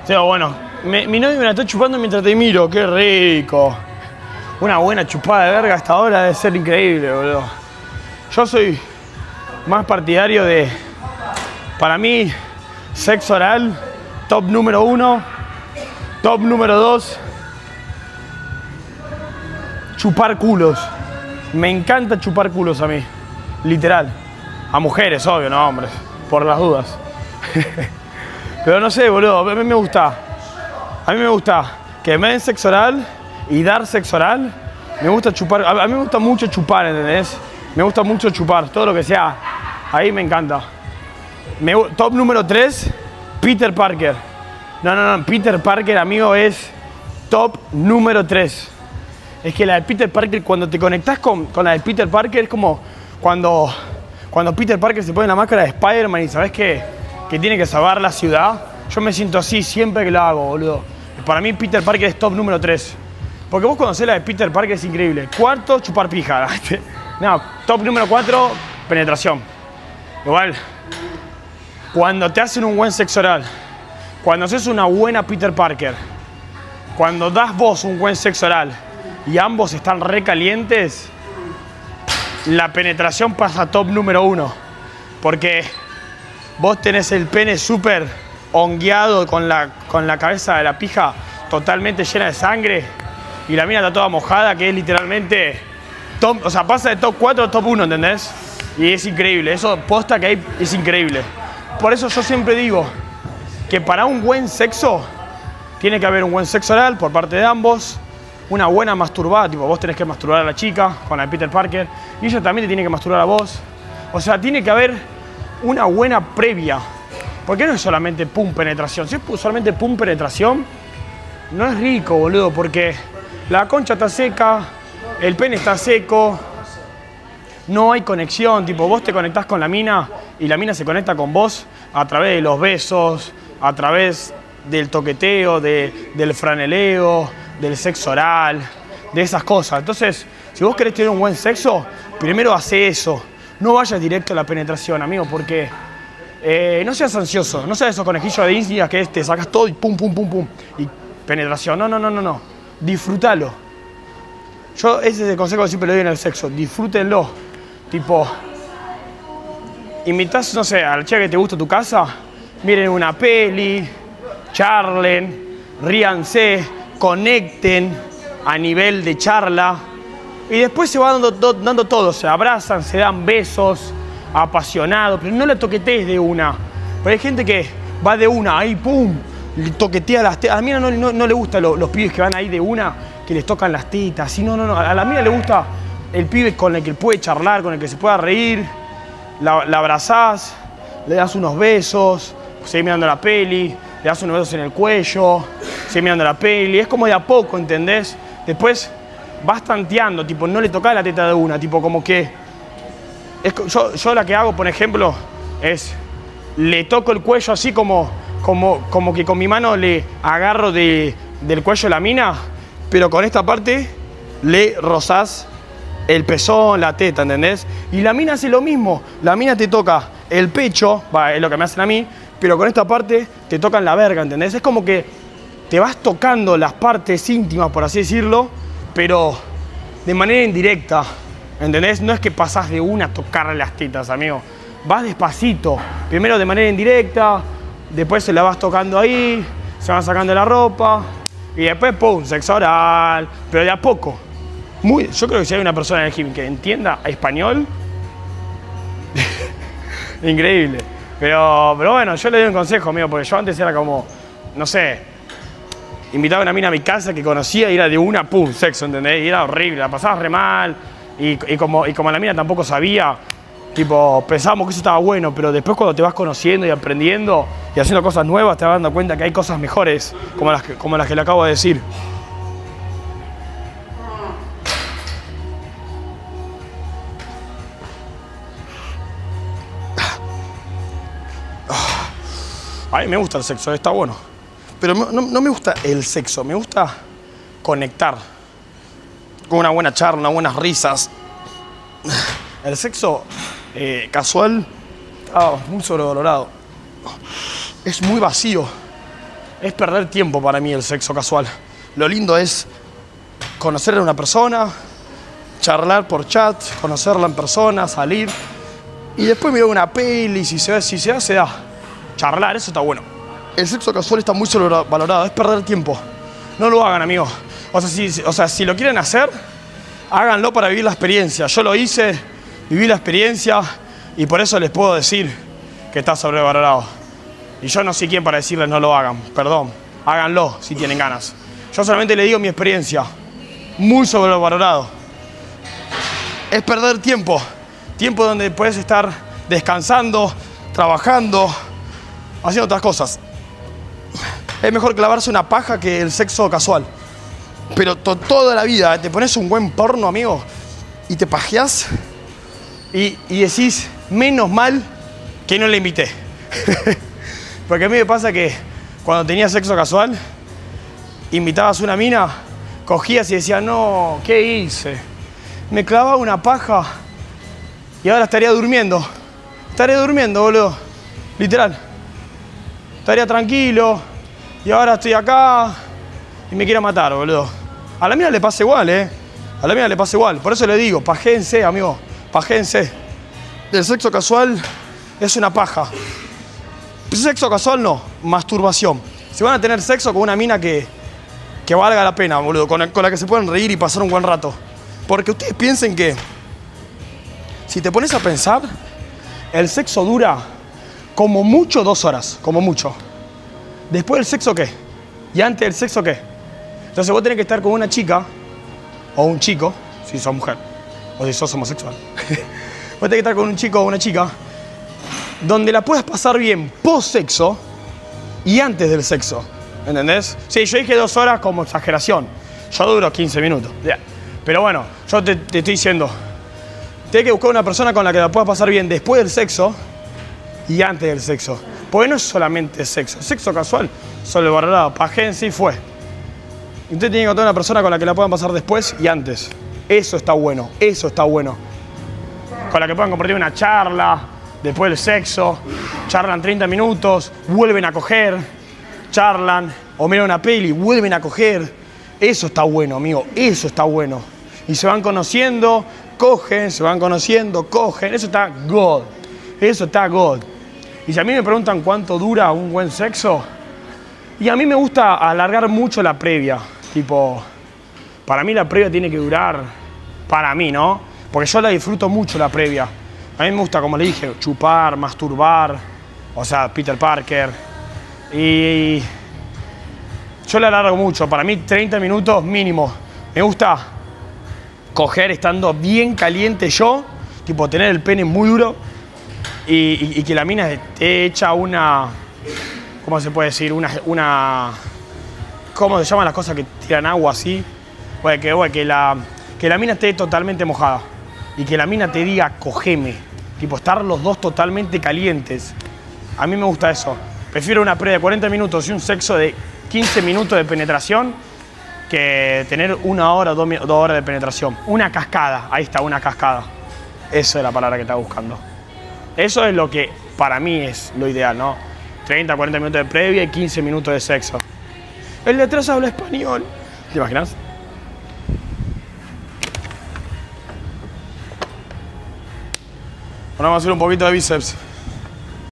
Sí, bueno, mi novio me la está chupando mientras te miro, qué rico. Una buena chupada de verga a esta hora debe ser increíble, boludo. Yo soy más partidario de, para mí, sexo oral, top número 1, top número 2, chupar culos. Me encanta chupar culos a mí, literal. A mujeres, obvio, no a hombres, por las dudas. Pero no sé, boludo, a mí me gusta. A mí me gusta que me den sexo oral y dar sexo oral. Me gusta chupar, a mí me gusta mucho chupar, ¿entendés? Me gusta mucho chupar, todo lo que sea. Ahí me encanta. Top número 3, Peter Parker. No, Peter Parker, amigo, es top número 3. Es que la de Peter Parker, cuando te conectás con la de Peter Parker, es como cuando Peter Parker se pone la máscara de Spider-Man y sabes que tiene que salvar la ciudad. Yo me siento así siempre que lo hago, boludo. Para mí Peter Parker es top número 3. Porque vos conocés la de Peter Parker, es increíble. Cuarto, chupar pija. No, top número 4, penetración. Igual, cuando te hacen un buen sexo oral, cuando haces una buena Peter Parker, cuando das vos un buen sexo oral y ambos están recalientes, la penetración pasa a top número 1. Porque vos tenés el pene súper hongueado con la cabeza de la pija totalmente llena de sangre y la mina está toda mojada, que es literalmente top, o sea, pasa de top 4 a top 1, ¿entendés? Y es increíble, eso posta que hay, es increíble. Por eso yo siempre digo que para un buen sexo tiene que haber un buen sexo oral por parte de ambos, una buena masturbada, tipo vos tenés que masturbar a la chica con la de Peter Parker y ella también te tiene que masturbar a vos. O sea, tiene que haber una buena previa. Porque no es solamente pum penetración. Si es solamente pum penetración, no es rico, boludo, porque la concha está seca, el pene está seco, no hay conexión. Tipo, vos te conectás con la mina y la mina se conecta con vos a través de los besos, a través del toqueteo, del franeleo, del sexo oral, de esas cosas. Entonces, si vos querés tener un buen sexo, primero hacé eso. No vayas directo a la penetración, amigo, porque no seas ansioso. No seas esos conejillos de India que te sacas todo y pum, pum, pum, pum. Y penetración. No. Disfrútalo. Yo ese es el consejo que siempre le doy en el sexo. Disfrútenlo. Tipo, invitás, no sé, a la chica que te gusta a tu casa, miren una peli, charlen, ríanse, conecten a nivel de charla. Y después se va dando todo, se abrazan, se dan besos, apasionados, pero no la toquetees de una. Pero hay gente que va de una, ahí pum, le toquetea las tetas. A la mina no le gustan los pibes que van ahí de una, que les tocan las tetas. Sí, no. A la mina le gusta el pibe con el que puede charlar, con el que se pueda reír. La abrazás, le das unos besos, seguís mirando la peli, le das unos besos en el cuello, seguís mirando la peli. Es como de a poco, ¿entendés? Después vas tanteando, tipo, no le tocás la teta de una, tipo, como que... Yo la que hago, por ejemplo, es... Le toco el cuello así como que con mi mano le agarro del cuello de la mina, pero con esta parte le rozás el pezón, la teta, ¿entendés? Y la mina hace lo mismo. La mina te toca el pecho, es lo que me hacen a mí, pero con esta parte te tocan la verga, ¿entendés? Es como que te vas tocando las partes íntimas, por así decirlo, pero de manera indirecta, ¿entendés? No es que pasás de una a tocarle las tetas, amigo. Vas despacito, primero de manera indirecta, después se la vas tocando ahí, se van sacando la ropa, y después, pum, sexo oral, pero de a poco. Yo creo que si hay una persona en el gym que entienda español, increíble. Pero bueno, yo le doy un consejo, amigo, porque yo antes era como, no sé, invitaba a una mina a mi casa que conocía y era de una, pum, sexo, ¿entendés? Y era horrible, la pasabas re mal. Y como la mina tampoco sabía, tipo, pensábamos que eso estaba bueno, pero después cuando te vas conociendo y aprendiendo y haciendo cosas nuevas, te vas dando cuenta que hay cosas mejores, como las que le acabo de decir. A mí me gusta el sexo, está bueno. Pero no me gusta el sexo, me gusta conectar. Con una buena charla, unas buenas risas. El sexo casual está muy sobrevalorado. Es muy vacío. es perder tiempo para mí el sexo casual. Lo lindo es conocer a una persona, charlar por chat, conocerla en persona, salir y después mirar una peli, si se da, se da. Charlar, eso está bueno. El sexo casual está muy sobrevalorado, es perder tiempo. No lo hagan, amigos. O sea, si lo quieren hacer, háganlo para vivir la experiencia. Yo lo hice, viví la experiencia y por eso les puedo decir que está sobrevalorado. Y yo no sé quién para decirles no lo hagan, perdón. Háganlo si tienen ganas. Yo solamente les digo mi experiencia. Muy sobrevalorado. Es perder tiempo. Tiempo donde puedes estar descansando, trabajando, haciendo otras cosas. Es mejor clavarse una paja que el sexo casual. Pero toda la vida te pones un buen porno, amigo, y te pajeás y decís, menos mal que no le invité. Porque a mí me pasa que cuando tenía sexo casual, invitabas a una mina, cogías y decías, no, ¿qué hice? Me clavaba una paja y ahora estaría durmiendo. Estaría durmiendo, boludo. Literal. Estaría tranquilo y ahora estoy acá y me quiero matar, boludo. A la mina le pasa igual, A la mina le pasa igual. Por eso le digo, pajéense, amigo. Pajéense. El sexo casual es una paja. Sexo casual no, masturbación. Si van a tener sexo con una mina que valga la pena, boludo, con la que se puedan reír y pasar un buen rato. Porque ustedes piensen que, si te pones a pensar, el sexo dura como mucho 2 horas, como mucho. Después del sexo, ¿qué? Y antes del sexo, ¿qué? Entonces vos tenés que estar con una chica, o un chico, si sos mujer, o si sos homosexual. Vos tenés que estar con un chico o una chica donde la puedas pasar bien post-sexo y antes del sexo. ¿Entendés? Sí, yo dije 2 horas como exageración. Yo duro 15 minutos. Yeah. Pero bueno, yo te estoy diciendo, tenés que buscar una persona con la que la puedas pasar bien después del sexo y antes del sexo. Porque no es solamente sexo. Sexo casual, sobrevalorado, pajéense y fue. Usted tiene que encontrar una persona con la que la puedan pasar después y antes. Eso está bueno, eso está bueno. Con la que puedan compartir una charla, después del sexo, charlan 30 minutos, vuelven a coger, charlan, o miran una peli, vuelven a coger. Eso está bueno, amigo, eso está bueno. Y se van conociendo, cogen, se van conociendo, cogen. Eso está God, eso está God. Y si a mí me preguntan cuánto dura un buen sexo, y a mí me gusta alargar mucho la previa. Tipo, para mí la previa tiene que durar, para mí, ¿no? Porque yo la disfruto mucho la previa. A mí me gusta, como le dije, chupar, masturbar, o sea, Peter Parker. Y yo la alargo mucho, para mí 30 minutos mínimo. Me gusta coger estando bien caliente yo, tipo tener el pene muy duro y que la mina te echa una, ¿cómo se puede decir? ¿Cómo se llaman las cosas que tiran agua así? Que la mina esté totalmente mojada y que la mina te diga, cogeme. Tipo, estar los dos totalmente calientes. A mí me gusta eso. Prefiero una previa de 40 minutos y un sexo de 15 minutos de penetración que tener 1 hora, 2 horas de penetración. Una cascada, ahí está, una cascada. Esa es la palabra que estaba buscando. Eso es lo que para mí es lo ideal, ¿no? 30, 40 minutos de previa y 15 minutos de sexo. El de atrás habla español. ¿Te imaginas? Ahora vamos a hacer un poquito de bíceps.